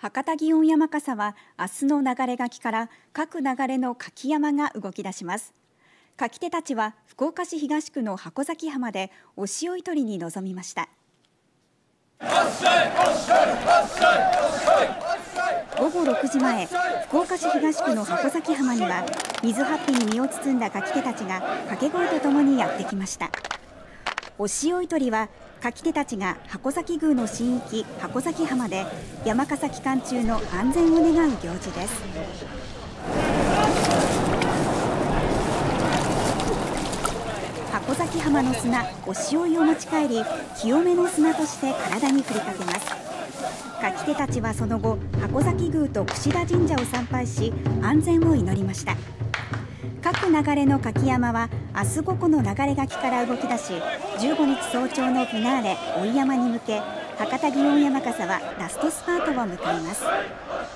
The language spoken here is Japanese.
博多祇園山笠は明日の流れ垣から各流れの舁き山が動き出します。舁き手たちは福岡市東区の箱崎浜でお潮い取りに臨みました。午後6時前、福岡市東区の箱崎浜には水はっぴに身を包んだ舁き手たちが掛け声とともにやってきました。お潮い取りは舁き手たちが箱崎宮の神域箱崎浜で山笠期間中の安全を願う行事です。箱崎浜の砂、お潮いを持ち帰り、清めの砂として体に振りかけます。舁き手たちはその後、箱崎宮と櫛田神社を参拝し、安全を祈りました。各流れの舁き山は明日5個の流れ垣から動き出し、15日早朝のフィナーレ追い山に向け、博多祇園山笠はラストスパートを迎えます。